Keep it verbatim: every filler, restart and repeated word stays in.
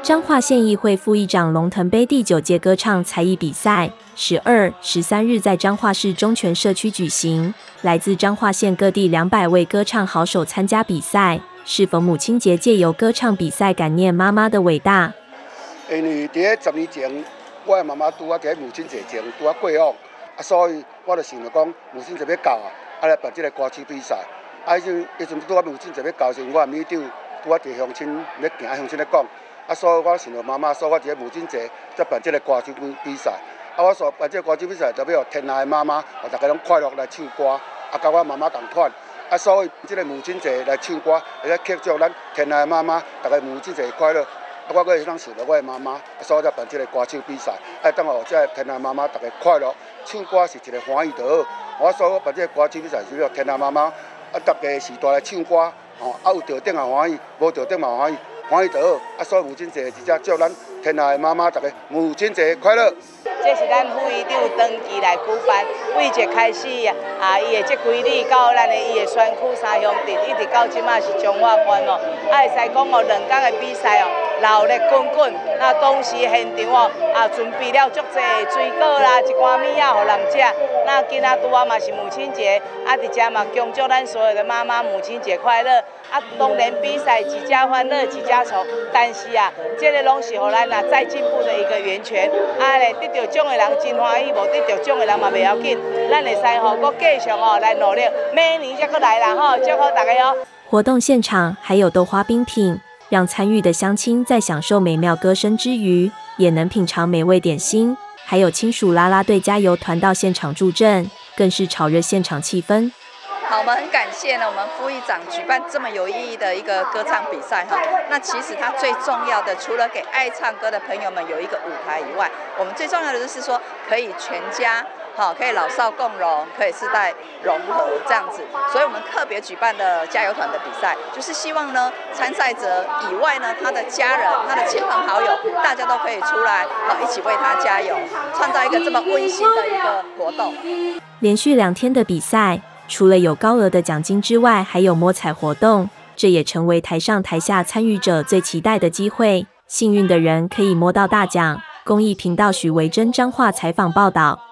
彰化县议会副议长龙腾杯第九届歌唱才艺比赛，十二、十三日在彰化市中泉社区举行。来自彰化县各地两百位歌唱好手参加比赛，适逢母亲节，借由歌唱比赛感念妈妈的伟大。 因为伫十年前，我的妈妈拄啊伫母亲节前拄啊过往，啊，所以我就想着讲母亲节要到啊，啊来办这个歌曲比赛。啊，迄阵迄阵拄啊母亲节要到时，我咪长拄啊伫乡亲咧行，乡亲咧讲。啊，所以我想着妈妈，所以我伫母亲节则办这个歌曲比赛。啊，我所办这个歌曲比赛，代表天下的妈妈，互大家拢快乐来唱歌，啊，甲我妈妈同款。啊，所以这个母亲节来唱歌，会来庆祝咱天下的妈妈，大家母亲节快乐。啊，我阁会当想着我的妈妈，所以我才办这个歌唱比赛，啊，当互这天下妈妈大家快乐，唱歌是一个欢喜就好。我所以我办这个歌唱比赛，是了天下妈妈，啊，大家时代来唱歌，吼，啊有着顶也欢喜，无着顶嘛欢喜。欢喜就好，啊！所以母亲节直接祝咱天下的妈妈大家母亲节快乐。 这是咱副议长长期来举办，为一开始啊，伊的这几日到咱的伊的选区三乡镇，一直到即马是彰化县哦，啊会使讲哦，两天的比赛哦，热烈滚滚。那当时现场哦，啊准备了足济水果啦，一寡物仔互人食。那今仔拄啊嘛是母亲节，啊伫遮嘛恭祝咱所有的妈妈母亲节快乐。啊，当然比赛一家欢乐几家愁，但是啊，这个拢是互咱啊再进步的一个源泉。啊咧，得到奖的人真欢喜，无得到奖的人嘛袂要紧，咱会使吼，搁继续吼来努力，明年才搁来啦吼，祝福大家哦。 活动现场还有豆花冰品，让参与的乡亲在享受美妙歌声之余，也能品尝美味点心。还有亲属啦啦队加油团到现场助阵，更是炒热现场气氛。 好，我们很感谢呢，我们副议长举办这么有意义的一个歌唱比赛哈。那其实它最重要的，除了给爱唱歌的朋友们有一个舞台以外，我们最重要的就是说，可以全家好，可以老少共融，可以世代融合这样子。所以我们特别举办的加油团的比赛，就是希望呢，参赛者以外呢，他的家人、他的亲朋好友，大家都可以出来，好一起为他加油，创造一个这么温馨的一个活动。 连续两天的比赛，除了有高额的奖金之外，还有摸彩活动，这也成为台上台下参与者最期待的机会。幸运的人可以摸到大奖。公益频道许维珍彰化采访报道。